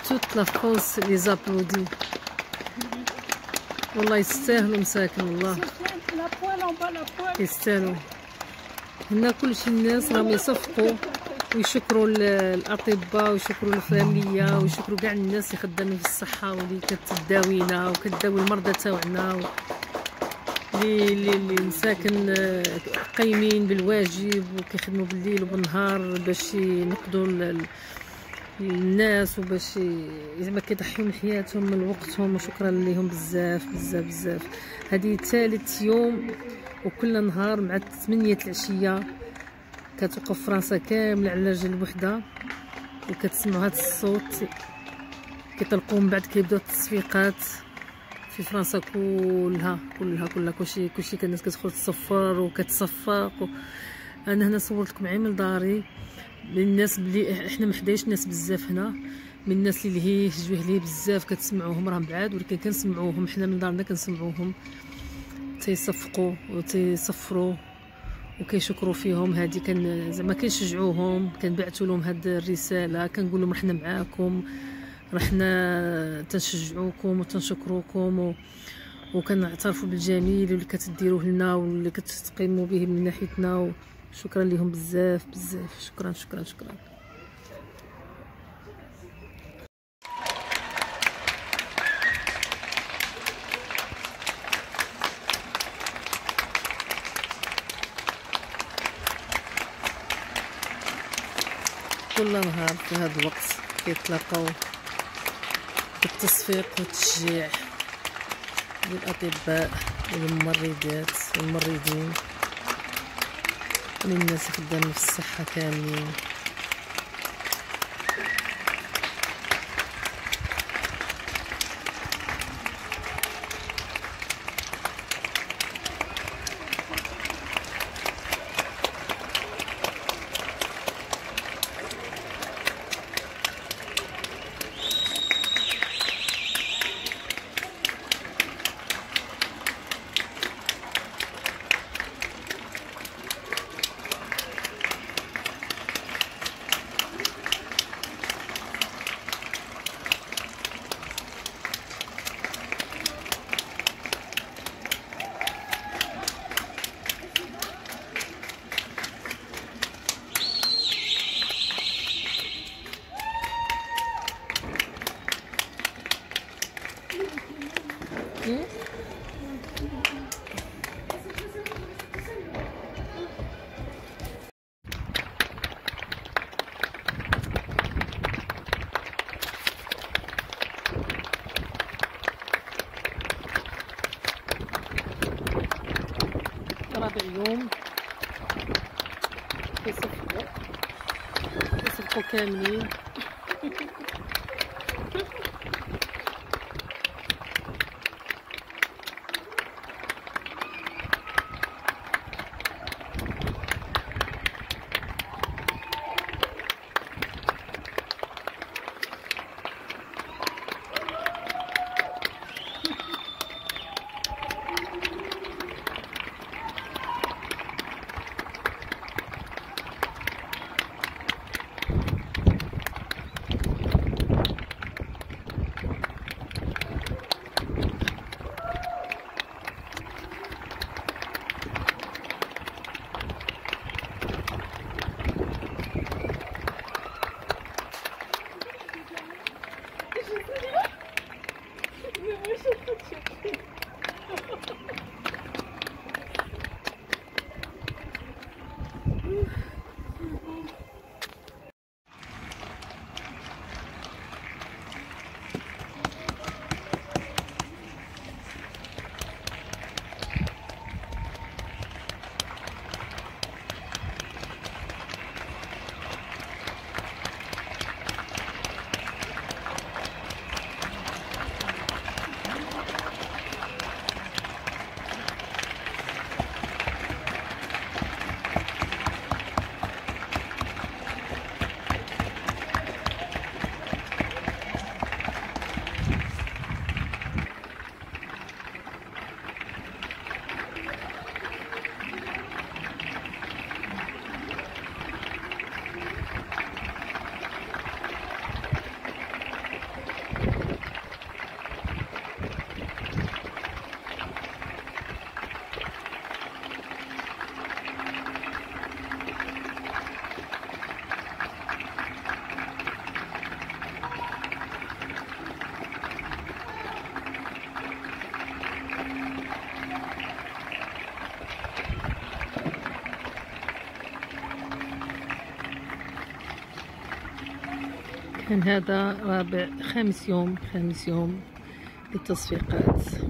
توت لا فرونس لي زابلودي، والله يستاهلوا مساكن، والله يستاهلوا. هنا كلشي الناس راهم يصفقوا ويشكروا الاطباء ويشكروا الفاميه ويشكروا كاع الناس اللي خدامين في الصحه واللي كتداوينا وكتداوي المرضى تاعنا، اللي مساكن قايمين بالواجب وكيخدموا بالليل وبالنهار باش ينقذوا الناس وباش زعما كيضحيو من حياتهم من وقتهم، وشكرا ليهم بزاف بزاف بزاف. هذه ثالث يوم وكل نهار مع 8 العشيه كتوقف فرنسا كامله على رجل الوحده، وكتسمعوا هذا الصوت كيطلقوا. من بعد كيبداو التصفيقات في فرنسا كلها كلشي الناس كتدخل تصفر وكتصفق. انا هنا صورت لكم عامل داري للناس بلي احنا ما حداش ناس بزاف هنا، من الناس اللي هي جويه ليه بزاف كتسمعوهم راهم بعاد، ولكن كنسمعوهم حنا من دارنا كنسمعوهم تيصفقوا وتيصفروا وكيشكروا فيهم. هذه كان زعما كنشجعوهم، كنبعثوا لهم هاد الرساله، كنقول لهم رحنا معاكم، رحنا تنشجعوكم وتنشكروكم وكنعترفوا بالجميل اللي كتديروه لنا واللي كتقيموا به من ناحيتنا. شكرا لهم بزاف بزاف، شكرا شكرا شكرا. كل نهار في هذا الوقت كيتلاقاو بالتصفيق والتشجيع للأطباء والممرضات والممرضين وللناس الخدامين في الصحة كاملين. رابع يوم كيصفقوا كاملين. كان هذا خامس يوم للتصفيقات.